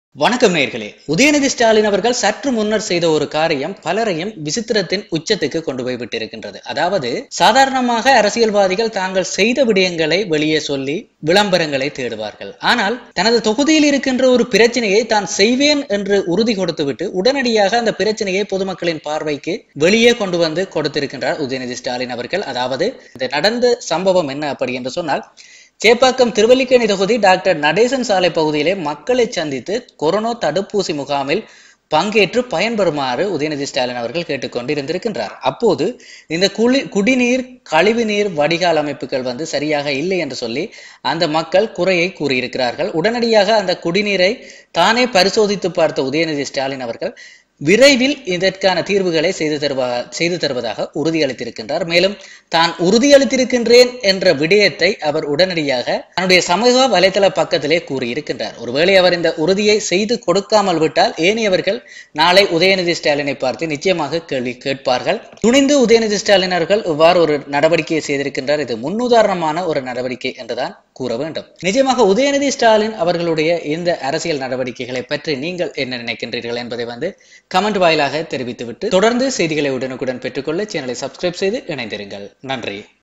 வணக்கம் நேயர்களே. உதயநிதி ஸ்டாலின் அவர்கள் சற்று முன்னர் செய்த ஒரு காரியம் பலரையும் விசித்திரத்தின் உச்சத்துக்கு கொண்டு போய் விட்டிருக்கின்றது. அதாவது சாதாரணமாக அரசியல்வாதிகள் தாங்கள் செய்த விடயங்களை வெளியே சொல்லி விளம்பரங்களை தேடுவார்கள். ஆனால் தனது தொகுதியில் இருக்கின்ற ஒரு பிரச்சனையை தான் செய்வேன் என்று உறுதி கொடுத்துவிட்டு உடனடியாக அந்த பிரச்சனையை பொதுமக்களின் பார்வைக்கு வெளியே கொண்டு வந்து கொடுத்திருக்கின்றார் உதயநிதி ஸ்டாலின் அவர்கள். அதாவது இந்த நடந்த சம்பவம் என்ன அப்படி என்று சொன்னால், chepakkam திருவல்லிக்கேணி தொகுதி டாக்டர் நடேசன் சாலை பகுதியிலே மக்களை சந்தித்து கொரோனா தடுப்பூசி முகாமில் பங்கேற்று பயன்பெறுமாறு உதயநிதி ஸ்டாலின் அவர்கள் கேட்டுக்கொண்டிருந்திருக்கின்றார். அப்போது இந்த குடிநீர் கழிவுநீர் வடிகால் அமைப்புகள் சரியாக இல்லை என்று சொல்லி அந்த மக்கள் குறையை கூறியிருக்கிறார்கள். உடனடியாக அந்த குடிநீரை தானே பரிசோதித்து பார்த்த உதயநிதி ஸ்டாலின் அவர்கள் விரைவில் இதற்கான தீர்வுகளை செய்து தருவதாக உறுதியளித்திருக்கின்றார். மேலும் தான் உறுதியளித்திருக்கின்றேன் என்ற விடயத்தை அவர் உடனடியாக தன்னுடைய சமூக வலைதள பக்கத்திலே கூறியிருக்கின்றார். ஒருவேளை அவர் இந்த உறுதியை செய்து கொடுக்காமல் விட்டால் ஏனையவர்கள் நாளை உதயநிதி ஸ்டாலினை பார்த்து நிச்சயமாக கேள்வி கேட்பார்கள். துணிந்து உதயநிதி ஸ்டாலின் அவர்கள் இவ்வாறு ஒரு நடவடிக்கையை செய்திருக்கின்றார். இது முன்னுதாரணமான ஒரு நடவடிக்கை என்றுதான் கூற வேண்டும். நிஜமாக உதயநிதி ஸ்டாலின் அவர்களுடைய இந்த அரசியல் நடவடிக்கைகளை பற்றி நீங்கள் என்ன நினைக்கின்றீர்கள் என்பதை கமெண்ட் வாயிலாக தெரிவித்துவிட்டு தொடர்ந்து செய்திகளை உடனுக்குடன் பெற்றுக்கொள்ள சேனலை சப்ஸ்கிரைப் செய்து இணைந்திருங்கள். நன்றி.